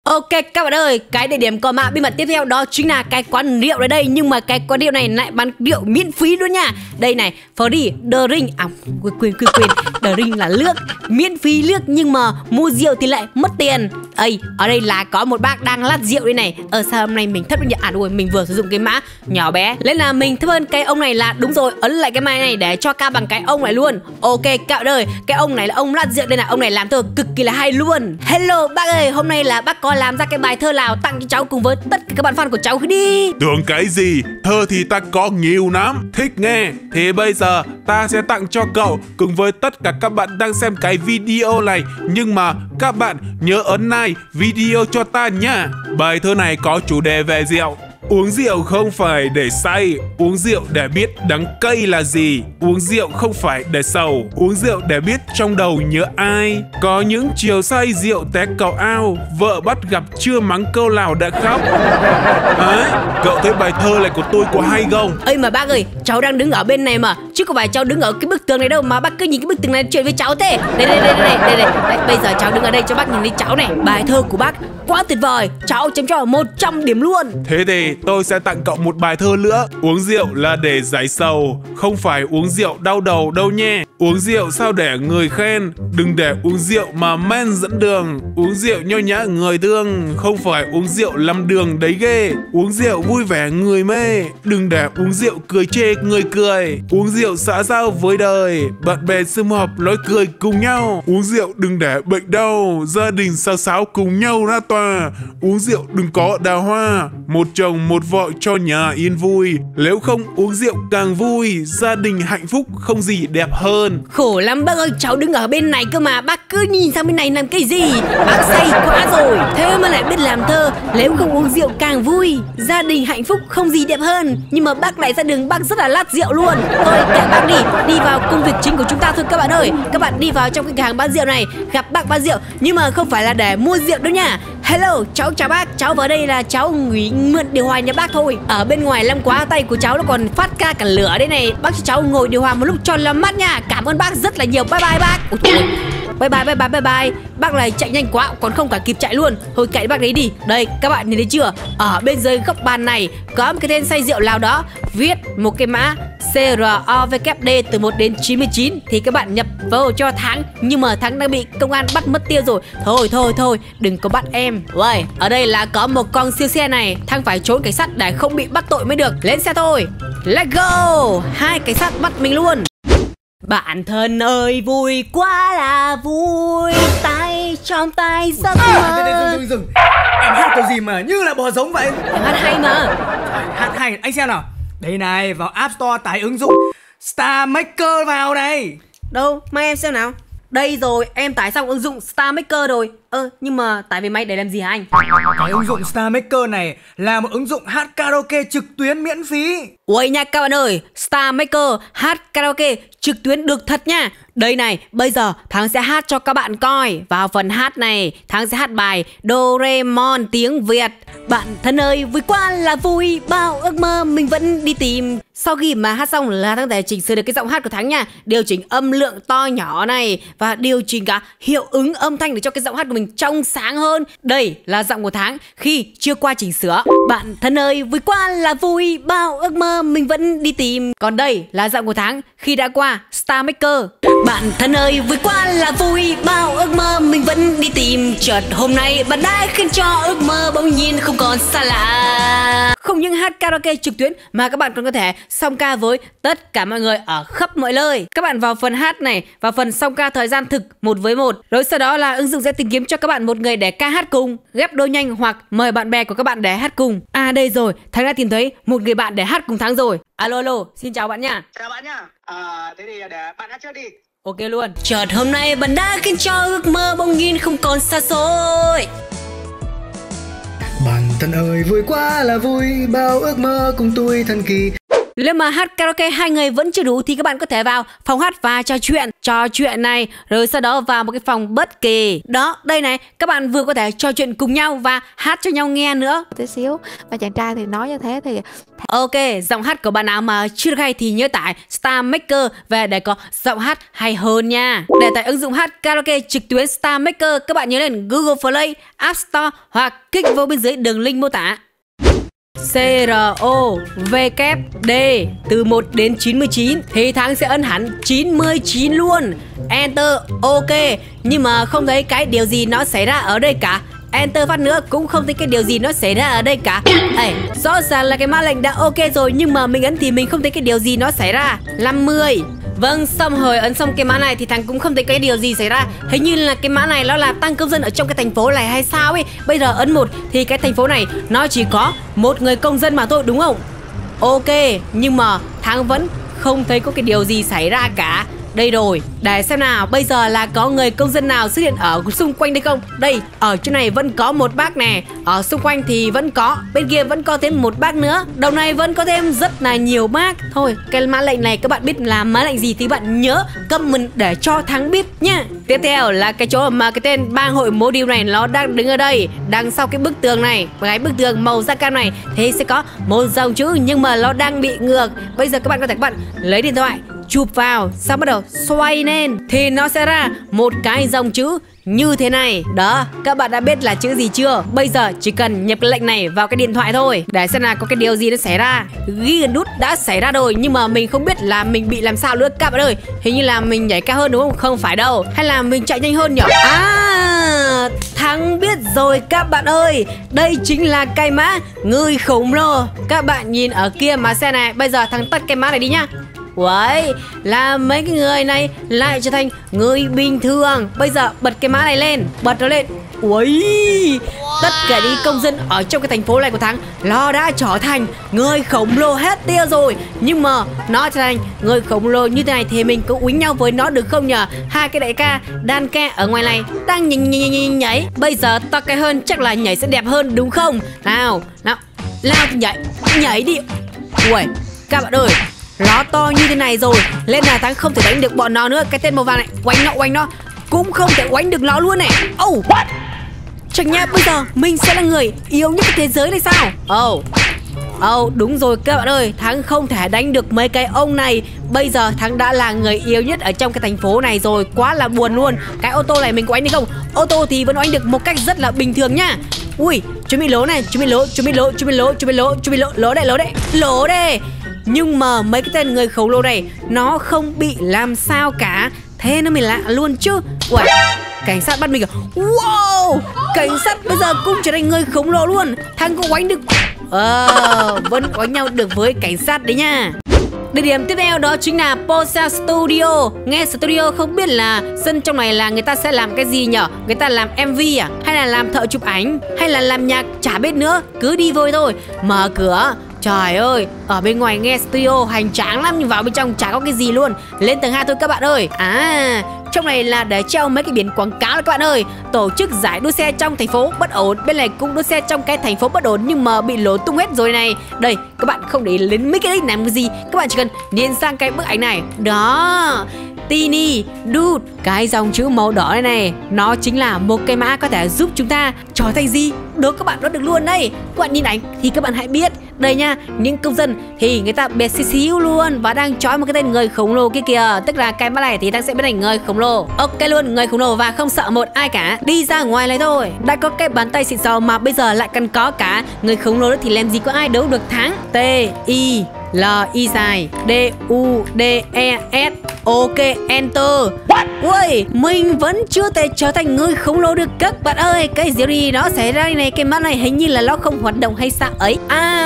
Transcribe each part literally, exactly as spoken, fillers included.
Ok các bạn ơi, cái địa điểm có mã bí mật tiếp theo đó chính là cái quán rượu ở đây. Nhưng mà cái quán rượu này lại bán rượu miễn phí luôn nha. Đây này, free drink. À quên quên quên quên drink là nước, miễn phí nước nhưng mà mua rượu thì lại mất tiền. Ây, ở đây là có một bác đang lát rượu đây này. Ờ sao hôm nay mình thấp nhỉ? À đúng, mình vừa sử dụng cái mã nhỏ bé nên là mình thấp hơn cái ông này là đúng rồi. Ấn lại cái máy này để cho cao bằng cái ông này luôn. Ok các bạn ơi, cái ông này là ông lát rượu đây là ông này làm thơ cực kỳ là hay luôn. Hello bác ơi, hôm nay là bác có làm ra cái bài thơ nào tặng cho cháu cùng với tất cả các bạn fan của cháu đi. Tưởng cái gì, thơ thì ta có nhiều lắm. Thích nghe thì bây giờ ta sẽ tặng cho cậu cùng với tất cả các bạn đang xem cái video này. Nhưng mà các bạn nhớ ấn like video cho ta nha. Bài thơ này có chủ đề về rượu. Uống rượu không phải để say, uống rượu để biết đắng cay là gì. Uống rượu không phải để sầu, uống rượu để biết trong đầu nhớ ai. Có những chiều say rượu té cầu ao, vợ bắt gặp chưa mắng câu nào đã khóc. Đấy, cậu thấy bài thơ này của tôi có hay không? Ơi mà bác ơi, cháu đang đứng ở bên này mà, chứ không phải cháu đứng ở cái bức tường này đâu mà bác cứ nhìn cái bức tường này chuyện với cháu thế. Đây đây đây đây đây, đây. Đấy, bây giờ cháu đứng ở đây cho bác nhìn thấy cháu này. Bài thơ của bác quá tuyệt vời, cháu chấm cho một trăm điểm luôn. Thế thì tôi sẽ tặng cậu một bài thơ nữa. Uống rượu là để giải sầu, không phải uống rượu đau đầu đâu nhé. Uống rượu sao để người khen, đừng để uống rượu mà men dẫn đường. Uống rượu nho nhã người thương, không phải uống rượu làm đường đấy ghê. Uống rượu vui vẻ người mê, đừng để uống rượu cười chê người cười. Uống rượu xã giao với đời, bạn bè sum họp nói cười cùng nhau. Uống rượu đừng để bệnh đau, gia đình xao xáo cùng nhau ra tòa. Uống rượu đừng có đào hoa, một chồng một vợ cho nhà yên vui. Nếu không uống rượu càng vui, gia đình hạnh phúc không gì đẹp hơn. Khổ lắm bác ơi, cháu đứng ở bên này cơ mà bác cứ nhìn sang bên này làm cái gì? Bác say quá rồi, thế mà lại biết làm thơ. Nếu không uống rượu càng vui, gia đình hạnh phúc không gì đẹp hơn. Nhưng mà bác lại ra đường bác rất là lát rượu luôn. Thôi kệ bác đi, đi vào công việc chính của chúng ta thôi các bạn ơi. Các bạn đi vào trong cái cửa hàng bán rượu này, gặp bác bán rượu nhưng mà không phải là để mua rượu đâu nha. Hello, cháu chào bác, cháu vào đây là cháu nghỉ mượn điều hòa nhà bác thôi. Ở bên ngoài lắm quá, tay của cháu nó còn phát ra cả lửa đây này. Bác cho cháu ngồi điều hòa một lúc cho lắm mắt nha. Cảm ơn bác rất là nhiều, bye bye bác. Ôi trời ơi. Bye bye bye bye bye bye. Bác này chạy nhanh quá còn không cả kịp chạy luôn. Thôi kệ bác đấy đi. Đây các bạn nhìn thấy chưa? Ở bên dưới góc bàn này có một cái tên say rượu nào đó viết một cái mã C R O W D từ một đến chín mươi chín thì các bạn nhập vào cho Thắng. Nhưng mà Thắng đang bị công an bắt mất tiêu rồi. Thôi thôi thôi, đừng có bắt em. Uầy, ở đây là có một con siêu xe này, Thắng phải trốn cảnh sát để không bị bắt tội mới được. Lên xe thôi. Let's go. Hai cảnh sát bắt mình luôn. Bạn thân ơi vui quá là vui, tay trong tay giấc mơ. À, dừng, dừng, dừng. Em hát kiểu gì mà như là bò giống vậy? Em hát hay mà. Hát hay, anh xem nào. Đây này, vào App Store tải ứng dụng Star Maker vào này. Đâu, mai em xem nào. Đây rồi, em tải xong ứng dụng Star Maker rồi. Ơ, nhưng mà tải về máy để làm gì hả anh? Cái ứng dụng Star Maker này là một ứng dụng hát karaoke trực tuyến miễn phí. Ui nha các bạn ơi, Star Maker hát karaoke trực tuyến được thật nha. Đây này, bây giờ Thắng sẽ hát cho các bạn coi. Vào phần hát này, Thắng sẽ hát bài Doraemon tiếng Việt. Bạn thân ơi, vui quá là vui, bao ước mơ mình vẫn đi tìm. Sau khi mà hát xong là Thắng thể chỉnh sửa được cái giọng hát của Thắng nha. Điều chỉnh âm lượng to nhỏ này và điều chỉnh cả hiệu ứng âm thanh để cho cái giọng hát của mình trong sáng hơn. Đây là giọng của Thắng khi chưa qua chỉnh sửa. Bạn thân ơi, vui quá là vui, bao ước mơ mình vẫn đi tìm. Còn đây là giọng của Thắng khi đã qua Star Maker. Bạn thân ơi, vui quá là vui, bao ước mơ mình vẫn đi tìm. Chợt hôm nay bạn đã khiến cho ước mơ bỗng nhiên không còn xa lạ. Không những hát karaoke trực tuyến mà các bạn còn có thể song ca với tất cả mọi người ở khắp mọi nơi. Các bạn vào phần hát này, vào phần song ca thời gian thực một với một. Rồi sau đó là ứng dụng sẽ tìm kiếm cho các bạn một người để ca hát cùng, ghép đôi nhanh hoặc mời bạn bè của các bạn để hát cùng. À đây rồi, Thắng đã tìm thấy một người bạn để hát cùng Thắng rồi. Alo alo, xin chào bạn nha. Chào bạn nha. À, thế thì để bạn hát trước đi. Ok luôn. Chợt hôm nay bạn đã khiến cho ước mơ bỗng nhiên không còn xa xôi. Bạn thân ơi, vui quá là vui, bao ước mơ cùng tôi thần kỳ. Nếu mà hát karaoke hai người vẫn chưa đủ thì các bạn có thể vào phòng hát và trò chuyện. Trò chuyện này, rồi sau đó vào một cái phòng bất kỳ. Đó, đây này, các bạn vừa có thể trò chuyện cùng nhau và hát cho nhau nghe nữa. Tí xíu. Và chàng trai thì nói như thế thì... Ok, giọng hát của bạn nào mà chưa được hay thì nhớ tải Star Maker về để có giọng hát hay hơn nha. Để tải ứng dụng hát karaoke trực tuyến Star Maker, các bạn nhớ lên Google Play, App Store hoặc kích vào bên dưới đường link mô tả. C R O V K D từ một đến chín mươi chín thì Thắng sẽ ấn hẳn chín mươi chín luôn. Enter, ok. Nhưng mà không thấy cái điều gì nó xảy ra ở đây cả. Enter phát nữa cũng không thấy cái điều gì nó xảy ra ở đây cả. Ê, rõ ràng là cái mã lệnh đã ok rồi, nhưng mà mình ấn thì mình không thấy cái điều gì nó xảy ra. năm mươi. Vâng, xong rồi ấn xong cái mã này thì Thắng cũng không thấy cái điều gì xảy ra. Hình như là cái mã này nó là tăng công dân ở trong cái thành phố này hay sao ấy. Bây giờ ấn một thì cái thành phố này nó chỉ có một người công dân mà thôi, đúng không? Ok, nhưng mà Thắng vẫn không thấy có cái điều gì xảy ra cả. Đây rồi, để xem nào, bây giờ là có người công dân nào xuất hiện ở xung quanh đây không? Đây, ở chỗ này vẫn có một bác nè. Ở xung quanh thì vẫn có, bên kia vẫn có thêm một bác nữa. Đầu này vẫn có thêm rất là nhiều bác. Thôi, cái mã lệnh này các bạn biết là mã lệnh gì thì bạn nhớ comment để cho Thắng biết nhá. Tiếp theo là cái chỗ mà cái tên bang hội Module này nó đang đứng ở đây. Đằng sau cái bức tường này, cái bức tường màu da cam này thì sẽ có một dòng chữ nhưng mà nó đang bị ngược. Bây giờ các bạn có thể các bạn lấy điện thoại chụp vào, sau bắt đầu xoay lên thì nó sẽ ra một cái dòng chữ như thế này. Đó, các bạn đã biết là chữ gì chưa? Bây giờ chỉ cần nhập cái lệnh này vào cái điện thoại thôi để xem là có cái điều gì nó xảy ra. Ghi gần đút đã xảy ra rồi, nhưng mà mình không biết là mình bị làm sao nữa các bạn ơi. Hình như là mình nhảy cao hơn đúng không? Không phải đâu. Hay là mình chạy nhanh hơn nhỉ? À, Thắng biết rồi các bạn ơi. Đây chính là cái mã người khổng lồ. Các bạn nhìn ở kia mà xem này. Bây giờ Thắng tắt cái mã này đi nhá. Uầy, là mấy cái người này lại trở thành người bình thường. Bây giờ bật cái mã này lên, bật nó lên. Uầy, tất cả những công dân ở trong cái thành phố này của Thắng nó đã trở thành người khổng lồ hết tia rồi. Nhưng mà nó trở thành người khổng lồ như thế này thì mình có uýnh nhau với nó được không nhờ? Hai cái đại ca đan ca ở ngoài này đang nhảy, nhảy, nhảy, nhảy. Bây giờ to cái hơn chắc là nhảy sẽ đẹp hơn đúng không? Nào, nào, lao thì nhảy, nhảy đi. Uầy, các bạn ơi, nó to như thế này rồi nên là Thắng không thể đánh được bọn nó nữa. Cái tên màu vàng này, oánh nó, oánh nó cũng không thể oánh được nó luôn này. Oh, chẳng nhẽ bây giờ mình sẽ là người yếu nhất cái thế giới này sao? Oh, oh, đúng rồi các bạn ơi, Thắng không thể đánh được mấy cái ông này. Bây giờ Thắng đã là người yếu nhất ở trong cái thành phố này rồi. Quá là buồn luôn. Cái ô tô này mình có oánh được không? Ô tô thì vẫn oánh được một cách rất là bình thường nhá. Ui, chuẩn bị lỗ này, chuẩn bị lỗ, chuẩn bị lỗ, chuẩn bị lỗ, chuẩn bị lỗ, chuẩn bị lỗ, lỗ đây, lỗ đây, lỗ đây. Nhưng mà mấy cái tên người khổng lồ này nó không bị làm sao cả. Thế nó mới lạ luôn chứ. Ui, cảnh sát bắt mình kìa. Wow, cảnh sát bây giờ cũng trở thành người khổng lồ luôn. Thằng có oánh được. Ờ, vẫn oánh nhau được với cảnh sát đấy nha. Địa điểm tiếp theo đó chính là Posa Studio. Nghe studio không biết là sân trong này là người ta sẽ làm cái gì nhở? Người ta làm em vê à? Hay là làm thợ chụp ảnh? Hay là làm nhạc? Chả biết nữa. Cứ đi vô thôi. Mở cửa. Trời ơi, ở bên ngoài nghe studio hoành tráng lắm, nhưng vào bên trong chả có cái gì luôn. Lên tầng hai thôi các bạn ơi. À, trong này là để treo mấy cái biển quảng cáo đó các bạn ơi. Tổ chức giải đua xe trong thành phố bất ổn. Bên này cũng đua xe trong cái thành phố bất ổn nhưng mà bị lỗ tung hết rồi này. Đây, các bạn không để đến mấy cái đấy làm cái gì. Các bạn chỉ cần nhìn sang cái bức ảnh này. Đó, Tini Dude, cái dòng chữ màu đỏ này này, nó chính là một cái mã có thể giúp chúng ta trở thành gì đó các bạn, đó được luôn đây. Các bạn nhìn ảnh thì các bạn hãy biết. Đây nha, những công dân thì người ta bé xíu xíu luôn và đang trói một cái tên người khổng lồ kia kìa. Tức là cái mã này thì đang sẽ biến thành người khổng lồ. Ok luôn, người khổng lồ và không sợ một ai cả. Đi ra ngoài này thôi. Đã có cái bàn tay xịn sò mà bây giờ lại cần có cả người khổng lồ nữa thì làm gì có ai đấu được Thắng. T I L I dài D U D E S. Ok, enter. Ui, mình vẫn chưa thể trở thành người khổng lồ được các bạn ơi. Cái gì đi nó xảy ra này, cái mã này hình như là nó không hoạt động hay sao ấy.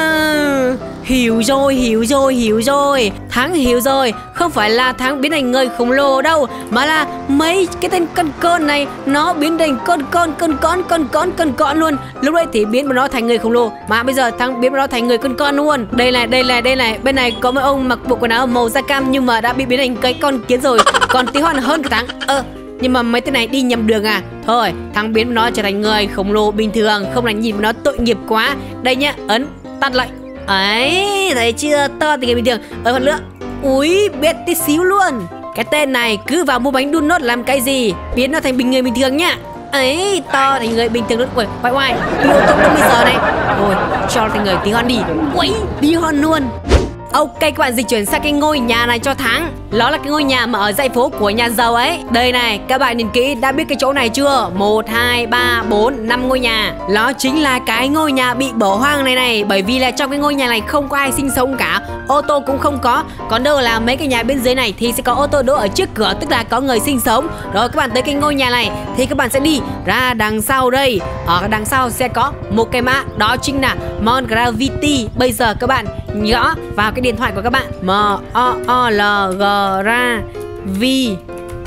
À, hiểu rồi, hiểu rồi, hiểu rồi. Thắng hiểu rồi. Không phải là Thắng biến thành người khổng lồ đâu, mà là mấy cái tên con con này nó biến thành con con con con con con con con luôn. Lúc đấy thì biến nó thành người khổng lồ, mà bây giờ Thắng biến nó thành người con con luôn. Đây này, đây này, đây này. Bên này có mấy ông mặc bộ quần áo màu da cam nhưng mà đã bị biến thành cái con kiến rồi. Còn tí hoan hơn cả Thắng. Ơ, ờ, nhưng mà mấy tên này đi nhầm đường à? Thôi, Thắng biến nó trở thành người khổng lồ bình thường, không là nhìn nó tội nghiệp quá. Đây nhá, ấn tắt lệnh. Ấy, thấy chưa, to thì người bình thường. Ở phần nữa, úi, biết tí xíu luôn. Cái tên này cứ vào mua bánh donut làm cái gì, biến nó thành bình người bình thường nhá. Ấy, to thành người bình thường luôn. Ui, quay quay, đi ô tô năm mươi giờ này. Rồi, cho nó thành người tí hon đi. Ui, tí hon luôn. Ok, các bạn dịch chuyển sang cái ngôi nhà này cho Thắng. Đó là cái ngôi nhà mà ở dãy phố của nhà giàu ấy. Đây này, các bạn nhìn kỹ, đã biết cái chỗ này chưa? Một, hai, ba, bốn, năm ngôi nhà. Đó chính là cái ngôi nhà bị bỏ hoang này này. Bởi vì là trong cái ngôi nhà này không có ai sinh sống cả, ô tô cũng không có. Còn đâu là mấy cái nhà bên dưới này thì sẽ có ô tô đỗ ở trước cửa, tức là có người sinh sống. Rồi các bạn tới cái ngôi nhà này thì các bạn sẽ đi ra đằng sau đây. Ở đằng sau sẽ có một cái mã, đó chính là Mount Gravity. Bây giờ các bạn gõ vào cái điện thoại của các bạn M O O L G R A V T.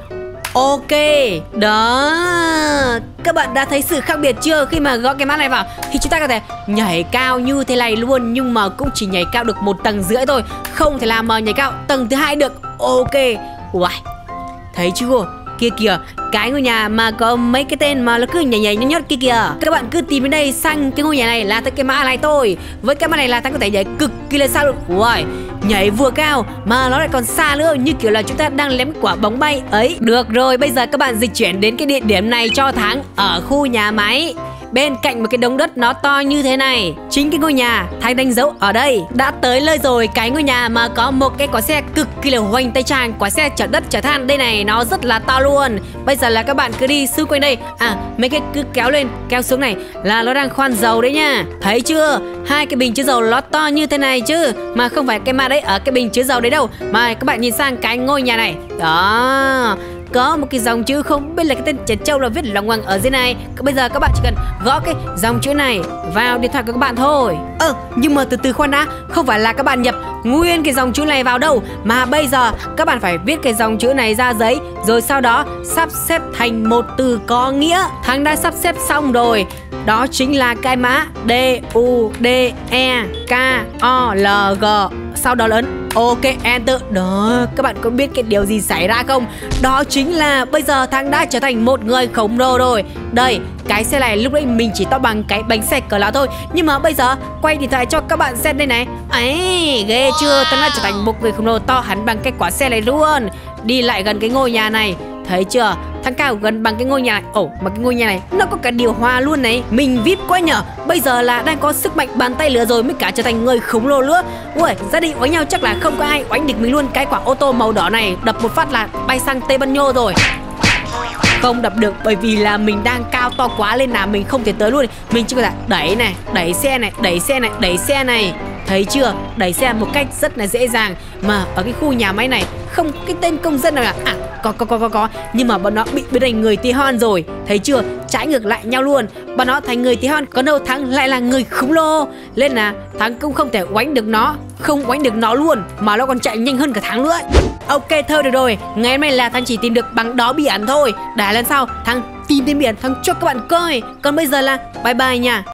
Ok, đó. Các bạn đã thấy sự khác biệt chưa? Khi mà gõ cái mã này vào thì chúng ta có thể nhảy cao như thế này luôn, nhưng mà cũng chỉ nhảy cao được một tầng rưỡi thôi, không thể làm mà nhảy cao tầng thứ hai được. Ok. Uầy, thấy chưa? Kia kìa, cái ngôi nhà mà có mấy cái tên mà nó cứ nhảy nhảy nhót nhót kia kìa. Các bạn cứ tìm đến đây, sang cái ngôi nhà này là tới cái mã này thôi. Với cái mã này là ta có thể nhảy cực kỳ là xa luôn. Ui, nhảy vừa cao mà nó lại còn xa nữa, như kiểu là chúng ta đang ném quả bóng bay ấy. Được rồi, bây giờ các bạn dịch chuyển đến cái địa điểm này cho Thắng. Ở khu nhà máy, bên cạnh một cái đống đất nó to như thế này, chính cái ngôi nhà Thắng đánh dấu ở đây. Đã tới nơi rồi, cái ngôi nhà mà có một cái quả xe cực kỳ là hoành tay tràng, quả xe chở đất chở than đây này, nó rất là to luôn. Bây giờ là các bạn cứ đi xung quanh đây. À, mấy cái cứ kéo lên kéo xuống này là nó đang khoan dầu đấy nha. Thấy chưa, hai cái bình chứa dầu nó to như thế này chứ, mà không phải cái ma đấy ở cái bình chứa dầu đấy đâu. Mà các bạn nhìn sang cái ngôi nhà này, đó, có một cái dòng chữ không biết là cái tên trẻ trâu là viết loằng ngoằng ở dưới này. Bây giờ các bạn chỉ cần gõ cái dòng chữ này vào điện thoại của các bạn thôi. Ơ, ờ, nhưng mà từ từ khoan đã, không phải là các bạn nhập nguyên cái dòng chữ này vào đâu, mà bây giờ các bạn phải viết cái dòng chữ này ra giấy, rồi sau đó sắp xếp thành một từ có nghĩa. Thắng đã sắp xếp xong rồi. Đó chính là cái mã D U D E K O L G, sau đó là ấn ok, enter. Đó, các bạn có biết cái điều gì xảy ra không? Đó chính là bây giờ Thắng đã trở thành một người khổng lồ rồi. Đây, cái xe này lúc đấy mình chỉ to bằng cái bánh xe cỡ lá thôi, nhưng mà bây giờ quay điện thoại cho các bạn xem đây này. Ấy, ghê chưa, Thắng đã trở thành một người khổng lồ to hẳn bằng cái quả xe này luôn. Đi lại gần cái ngôi nhà này, thấy chưa, Thắng cao gần bằng cái ngôi nhà này. Ồ, mà cái ngôi nhà này nó có cả điều hòa luôn này. Mình vip quá nhở. Bây giờ là đang có sức mạnh bàn tay lửa rồi, mới cả trở thành người khổng lồ nữa. Ui, gia đình oánh nhau chắc là không có ai oánh được mình luôn. Cái quả ô tô màu đỏ này đập một phát là bay sang Tây Ban Nha rồi. Không đập được bởi vì là mình đang cao to quá lên là mình không thể tới luôn. Mình chỉ có thể đẩy này, đẩy xe này, đẩy xe này, đẩy xe này. Thấy chưa, đẩy xe một cách rất là dễ dàng. Mà ở cái khu nhà máy này không cái tên công dân nào là à, có có có có có nhưng mà bọn nó bị biến thành người tí hon rồi. Thấy chưa, trái ngược lại nhau luôn. Bọn nó thành người tí hon, còn đâu Thắng lại là người khổng lồ, nên là Thắng cũng không thể oánh được nó, không oánh được nó luôn, mà nó còn chạy nhanh hơn cả Thắng nữa. Ok, thôi được rồi, ngày hôm nay là Thắng chỉ tìm được bằng đó biển thôi. Để lần sau Thắng tìm đến biển Thắng cho các bạn coi. Còn bây giờ là bye bye nha.